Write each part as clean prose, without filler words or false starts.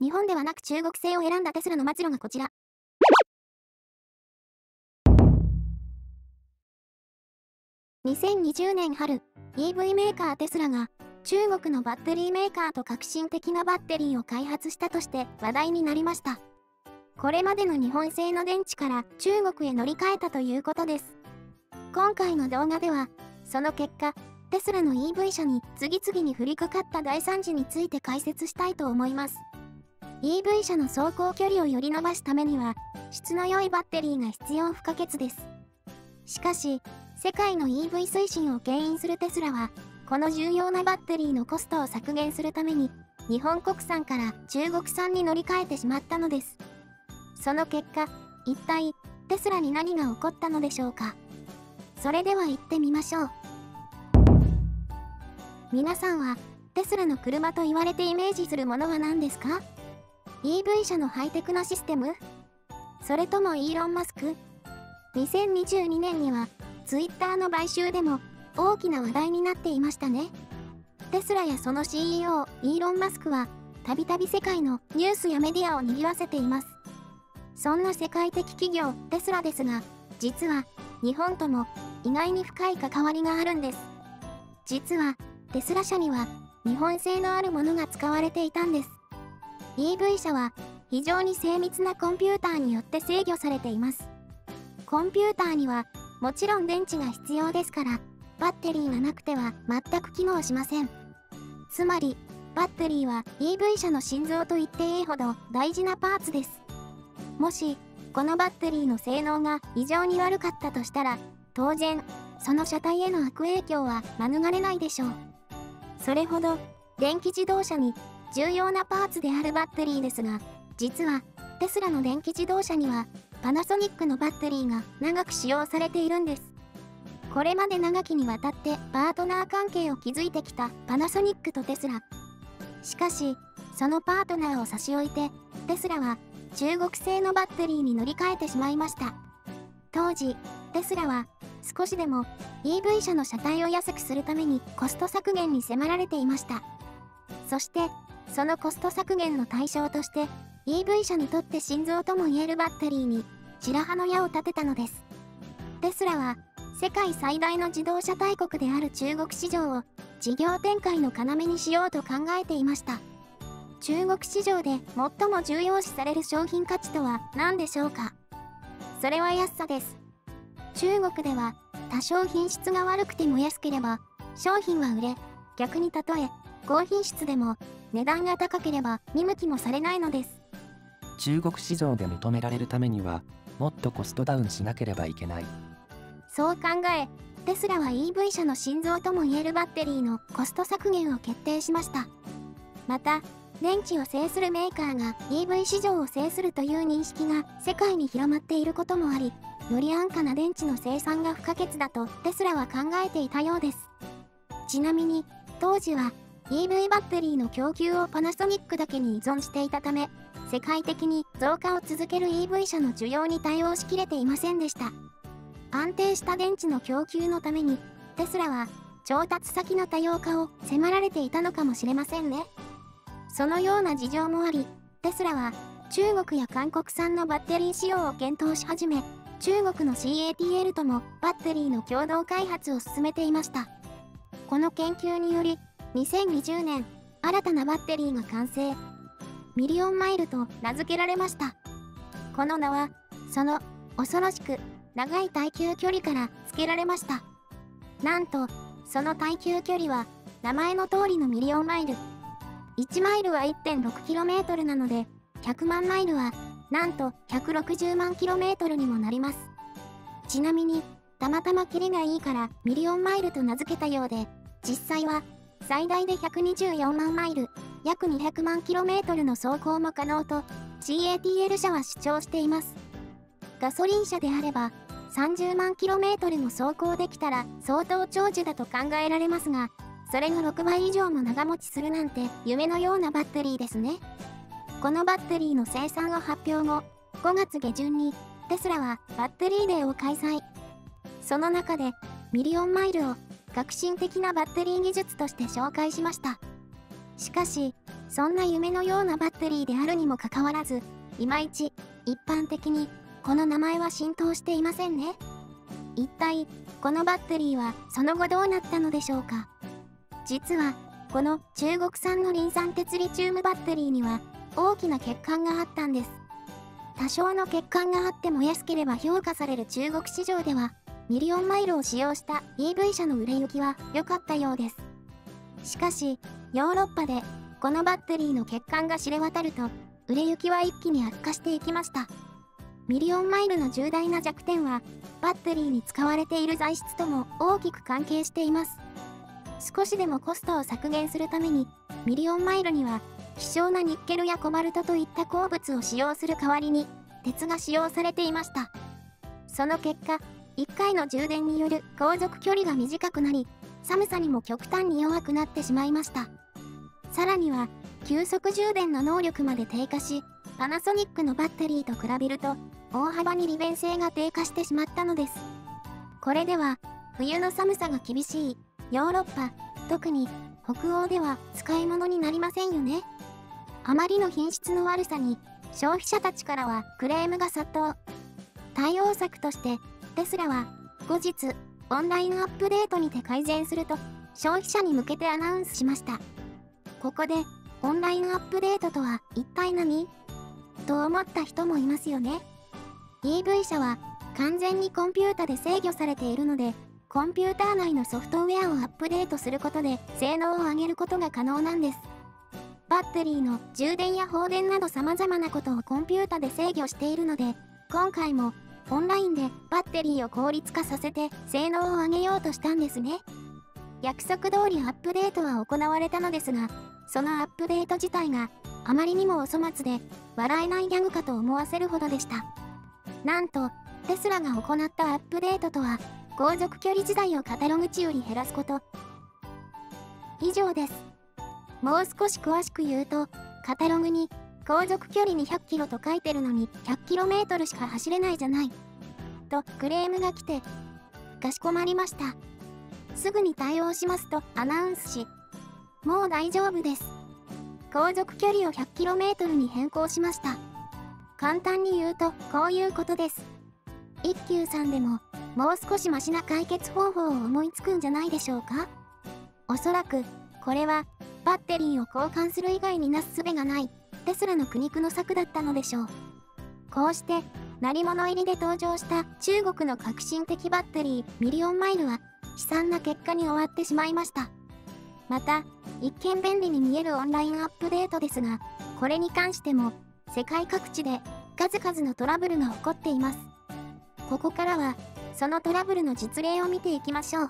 日本ではなく中国製を選んだテスラの末路がこちら。2020年春、EV メーカーテスラが中国のバッテリーメーカーと革新的なバッテリーを開発したとして話題になりました。これまでの日本製の電池から中国へ乗り換えたということです。今回の動画では、その結果、テスラの EV 車に次々に降りかかった大惨事について解説したいと思います。EV 車の走行距離をより伸ばすためには、質の良いバッテリーが必要不可欠です。しかし、世界の EV 推進を牽引するテスラは、この重要なバッテリーのコストを削減するために、日本国産から中国産に乗り換えてしまったのです。その結果、一体、テスラに何が起こったのでしょうか。それでは行ってみましょう。皆さんは、テスラの車と言われてイメージするものは何ですか？ EV 車のハイテクなシステム？それともイーロン・マスク？2022年には、ツイッターの買収でも大きな話題になっていましたね。テスラやその CEO、イーロン・マスクは、たびたび世界のニュースやメディアを賑わせています。そんな世界的企業、テスラですが、実は、日本とも意外に深い関わりがあるんです。実は、テスラ車には、日本製のあるものが使われていたんです。EV 車は、非常に精密なコンピューターによって制御されています。コンピューターには、もちろん電池が必要ですから、バッテリーがなくては全く機能しません。つまり、バッテリーは EV 車の心臓と言っていいほど大事なパーツです。もし、このバッテリーの性能が異常に悪かったとしたら、当然、その車体への悪影響は免れないでしょう。それほど、電気自動車に重要なパーツであるバッテリーですが、実は、テスラの電気自動車には、パナソニックのバッテリーが長く使用されているんです。これまで長きにわたってパートナー関係を築いてきたパナソニックとテスラ。しかし、そのパートナーを差し置いて、テスラは中国製のバッテリーに乗り換えてしまいました。当時、テスラは少しでも EV 車の車体を安くするためにコスト削減に迫られていました。そして、そのコスト削減の対象として、EV 車にとって心臓ともいえるバッテリーに白羽の矢を立てたのです。テスラは世界最大の自動車大国である中国市場を事業展開の要にしようと考えていました。中国市場で最も重要視される商品価値とは何でしょうか？それは安さです。中国では多少品質が悪くても安ければ商品は売れ、逆にたとえ高品質でも値段が高ければ見向きもされないのです。 中国市場で認められるためには、もっとコストダウンしなければいけない。 そう考え、テスラは EV 車の心臓ともいえるバッテリーのコスト削減を決定しました。また、電池を制するメーカーが EV 市場を制するという認識が世界に広まっていることもあり、より安価な電池の生産が不可欠だとテスラは考えていたようです。ちなみに、当時は EV バッテリーの供給をパナソニックだけに依存していたため、世界的に増加を続ける EV 車の需要に対応しきれていませんでした。安定した電池の供給のために、テスラは調達先の多様化を迫られていたのかもしれませんね。そのような事情もあり、テスラは中国や韓国産のバッテリー使用を検討し始め、中国の CATL ともバッテリーの共同開発を進めていました。この研究により、2020年、新たなバッテリーが完成。ミリオンマイルと名付けられました。この名は、その恐ろしく長い耐久距離から付けられました。なんと、その耐久距離は名前の通りのミリオンマイル。1マイルは 1.6km なので、100万マイルはなんと160万 km にもなります。ちなみに、たまたまキリがいいからミリオンマイルと名付けたようで、実際は最大で124万マイル、約200万 km の走行も可能と CATL 社は主張しています。ガソリン車であれば30万 km も走行できたら相当長寿だと考えられますが、それの6倍以上も長持ちするなんて夢のようなバッテリーですね。このバッテリーの生産を発表後、5月下旬にテスラはバッテリーデーを開催。その中でミリオンマイルを革新的なバッテリー技術として紹介しました。しかし、 そんな夢のようなバッテリーであるにもかかわらず、いまいち一般的にこの名前は浸透していませんね。一体このバッテリーはその後どうなったのでしょうか。実はこの中国産のリン酸鉄リチウムバッテリーには大きな欠陥があったんです。多少の欠陥があっても安ければ評価される中国市場ではミリオンマイルを使用した EV 車の売れ行きは良かったようです。しかしヨーロッパでこのバッテリーの欠陥が知れ渡ると売れ行きは一気に悪化していきました。ミリオンマイルの重大な弱点はバッテリーに使われている材質とも大きく関係しています。少しでもコストを削減するためにミリオンマイルには希少なニッケルやコバルトといった鉱物を使用する代わりに鉄が使用されていました。その結果1回の充電による航続距離が短くなり寒さにも極端に弱くなってしまいました。さらには急速充電の能力まで低下しパナソニックのバッテリーと比べると大幅に利便性が低下してしまったのです。これでは冬の寒さが厳しいヨーロッパ、特に北欧では使い物になりませんよね。あまりの品質の悪さに消費者たちからはクレームが殺到。対応策としてテスラは後日オンラインアップデートにて改善すると消費者に向けてアナウンスしました。ここでオンラインアップデートとは一体何？と思った人もいますよね。EV 車は完全にコンピュータで制御されているのでコンピューター内のソフトウェアをアップデートすることで性能を上げることが可能なんです。バッテリーの充電や放電など様々なことをコンピュータで制御しているので今回もオンラインでバッテリーを効率化させて性能を上げようとしたんですね。約束通りアップデートは行われたのですがそのアップデート自体があまりにもお粗末で笑えないギャグかと思わせるほどでした。なんとテスラが行ったアップデートとは航続距離自体をカタログ値より減らすこと。以上です。もう少し詳しく言うとカタログに航続距離200キロと書いてるのに100キロメートルしか走れないじゃないとクレームが来てかしこまりました。すぐに対応しますとアナウンスしもう大丈夫です。航続距離を 100km に変更しました。簡単に言うとこういうことです。一休さんでももう少しマシな解決方法を思いつくんじゃないでしょうか。おそらくこれはバッテリーを交換する以外になす術がないテスラの苦肉の策だったのでしょう。こうして鳴り物入りで登場した中国の革新的バッテリーミリオンマイルは悲惨な結果に終わってしまいました。また一見便利に見えるオンラインアップデートですがこれに関しても世界各地で数々のトラブルが起こっています。ここからはそのトラブルの実例を見ていきましょう。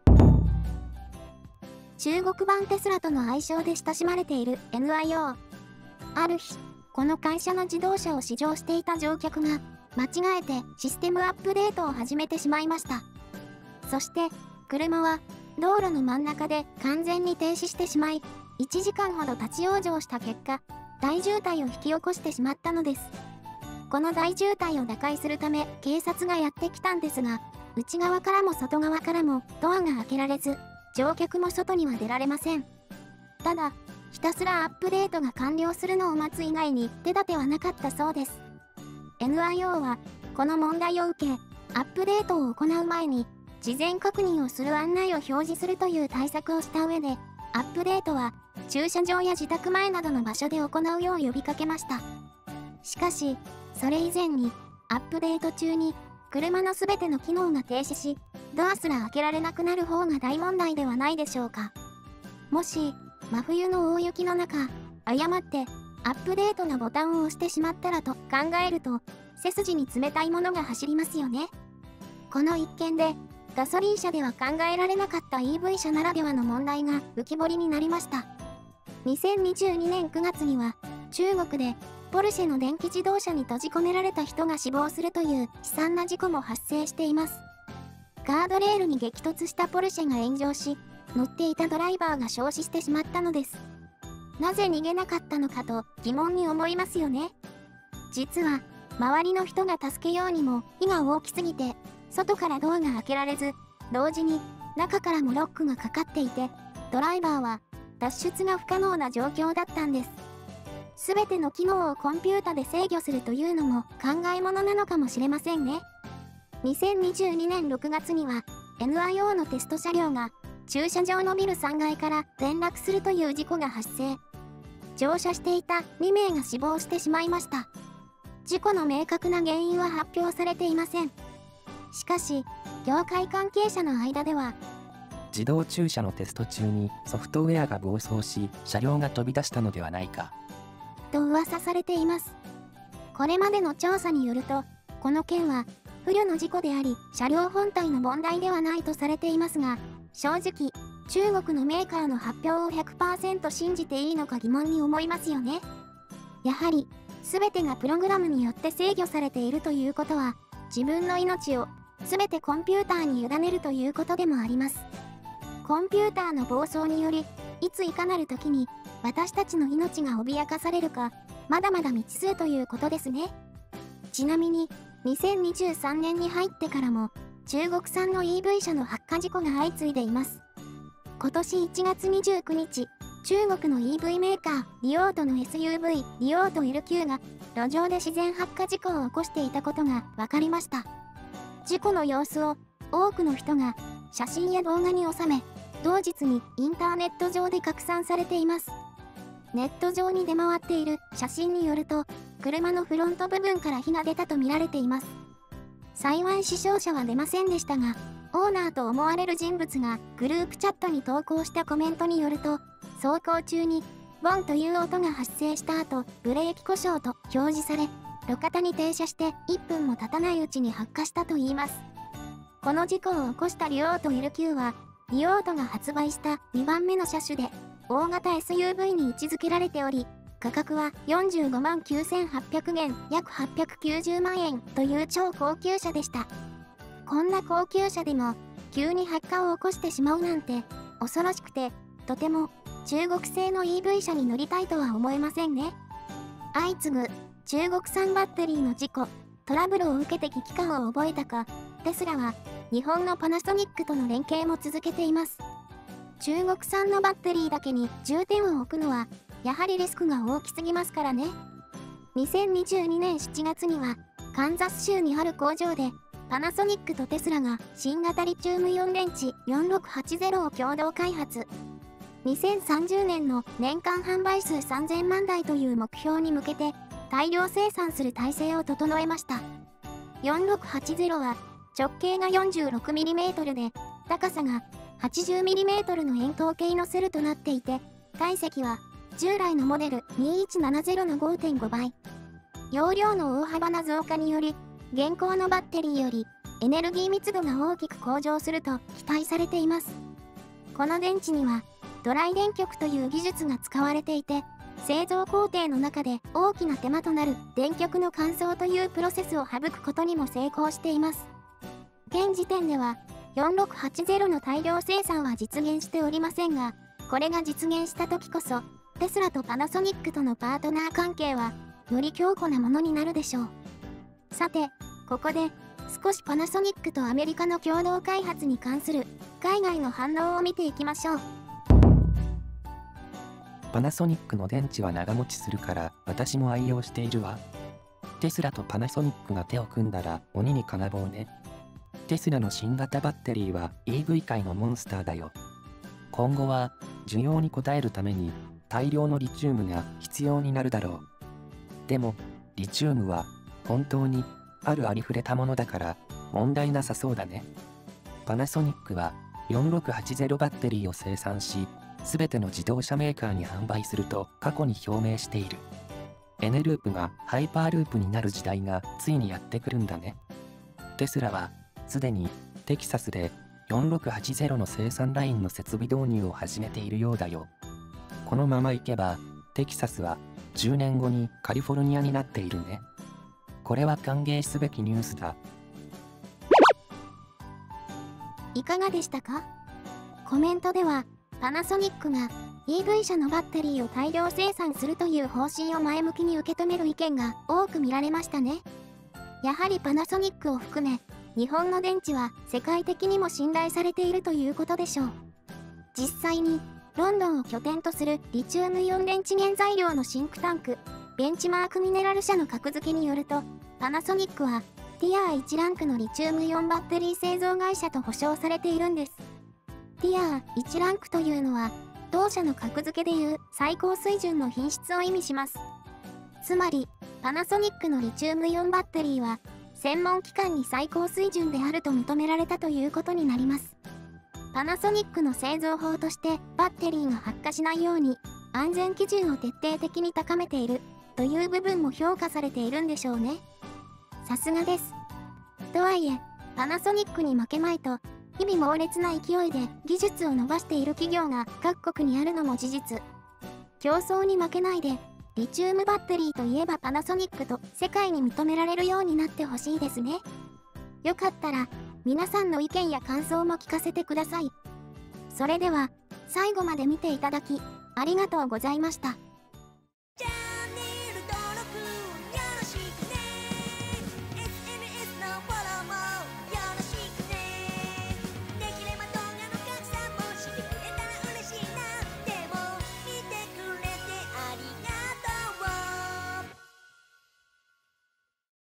中国版テスラとの愛称で親しまれている NIO。ある日この会社の自動車を試乗していた乗客が間違えてシステムアップデートを始めてしまいました。そして車は道路の真ん中で完全に停止してしまい1時間ほど立ち往生した結果大渋滞を引き起こしてしまったのです。この大渋滞を打開するため警察がやってきたんですが内側からも外側からもドアが開けられず乗客も外には出られません。ただひたすらアップデートが完了するのを待つ以外に手立てはなかったそうです。 NIO はこの問題を受けアップデートを行う前に事前確認をする案内を表示するという対策をした上でアップデートは駐車場や自宅前などの場所で行うよう呼びかけました。しかしそれ以前にアップデート中に車の全ての機能が停止しドアすら開けられなくなる方が大問題ではないでしょうか。もし真冬の大雪の中誤ってアップデートのボタンを押してしまったらと考えると背筋に冷たいものが走りますよね。この一件でガソリン車では考えられなかった EV 車ならではの問題が浮き彫りになりました。2022年9月には中国でポルシェの電気自動車に閉じ込められた人が死亡するという悲惨な事故も発生しています。ガードレールに激突したポルシェが炎上し乗っていたドライバーが焼死してしまったのです。なぜ逃げなかったのかと疑問に思いますよね。実は周りの人が助けようにも火が大きすぎて外からドアが開けられず同時に中からもロックがかかっていてドライバーは脱出が不可能な状況だったんです。すべての機能をコンピュータで制御するというのも考えものなのかもしれませんね。2022年6月には NIO のテスト車両が駐車場のビル3階から転落するという事故が発生。乗車していた2名が死亡してしまいました。事故の明確な原因は発表されていません。しかし、業界関係者の間では、 自動駐車のテスト中にソフトウェアが暴走し、車両が飛び出したのではないかと噂されています。これまでの調査によると、この件は不慮の事故であり、車両本体の問題ではないとされていますが、正直、中国のメーカーの発表を 100% 信じていいのか疑問に思いますよね。やはり、全てがプログラムによって制御されているということは、自分の命を全てコンピューターに委ねるということでもあります。コンピューターの暴走により、いついかなる時に私たちの命が脅かされるか、まだまだ未知数ということですね。ちなみに、2023年に入ってからも、中国産の EV 車の発火事故が相次いでいます。今年1月29日、中国の EV メーカー、リオートの SUV、リオート L9 が、路上で自然発火事故を起こしていたことが分かりました。事故の様子を、多くの人が、写真や動画に収め、同日にインターネット上で拡散されています。ネット上に出回っている写真によると、車のフロント部分から火が出たと見られています。幸い死傷者は出ませんでしたが、オーナーと思われる人物がグループチャットに投稿したコメントによると、走行中にボンという音が発生した後、ブレーキ故障と表示され、路肩に停車して1分も経たないうちに発火したといいます。この事故を起こしたリオート L9 は、リオートが発売した2番目の車種で、大型 SUV に位置づけられており、価格は45万9800元、約890万円という超高級車でした。こんな高級車でも、急に発火を起こしてしまうなんて、恐ろしくて、とても中国製の EV 車に乗りたいとは思えませんね。相次ぐ中国産バッテリーの事故、トラブルを受けて危機感を覚えたか、テスラは日本のパナソニックとの連携も続けています。中国産のバッテリーだけに重点を置くのは、やはりリスクが大きすぎますからね。2022年7月には、カンザス州にある工場で、パナソニックとテスラが新型リチウムイオン電池4680を共同開発。2030年の年間販売数3000万台という目標に向けて、大量生産する体制を整えました。4680は、直径が 46mm で、高さが 80mm の円筒形のセルとなっていて、体積は従来のモデル2170の 5.5 倍。容量の大幅な増加により、現行のバッテリーよりエネルギー密度が大きく向上すると期待されています。この電池にはドライ電極という技術が使われていて、製造工程の中で大きな手間となる電極の乾燥というプロセスを省くことにも成功しています。現時点では4680の大量生産は実現しておりませんが、これが実現した時こそ、テスラとパナソニックとのパートナー関係は、より強固なものになるでしょう。さて、ここで、少しパナソニックとアメリカの共同開発に関する、海外の反応を見ていきましょう。 パナソニックの電池は長持ちするから私も愛用しているわ。テスラとパナソニックが手を組んだら鬼に金棒ね。テスラの新型バッテリーは EV 界のモンスターだよ。今後は需要に応えるために大量のリチウムが必要になるだろう。でもリチウムは本当にありふれたものだから問題なさそうだね。パナソニックは4680バッテリーを生産し、すべての自動車メーカーに販売すると過去に表明している。N ループがハイパーループになる時代がついにやってくるんだね。テスラはすでにテキサスで4680の生産ラインの設備導入を始めているようだよ。このままいけばテキサスは10年後にカリフォルニアになっているね。これは歓迎すべきニュースだ。 いかがでしたか？コメントではパナソニックが EV 車のバッテリーを大量生産するという方針を前向きに受け止める意見が多く見られましたね。やはりパナソニックを含め日本の電池は世界的にも信頼されているということでしょう。実際にロンドンを拠点とするリチウムイオン電池原材料のシンクタンク、ベンチマークミネラル社の格付けによると、パナソニックはティアー1ランクのリチウムイオンバッテリー製造会社と保証されているんです。ティアー1ランクというのは、同社の格付けでいう最高水準の品質を意味します。つまり、パナソニックのリチウムイオンバッテリーは、専門機関に最高水準であると認められたということになります。パナソニックの製造法としてバッテリーが発火しないように安全基準を徹底的に高めているという部分も評価されているんでしょうね。さすがです。とはいえ、パナソニックに負けまいと日々猛烈な勢いで技術を伸ばしている企業が各国にあるのも事実。競争に負けないでリチウムバッテリーといえばパナソニックと世界に認められるようになってほしいですね。よかったら皆さんの意見や感想も聞かせてください。それでは最後まで見ていただきありがとうございました。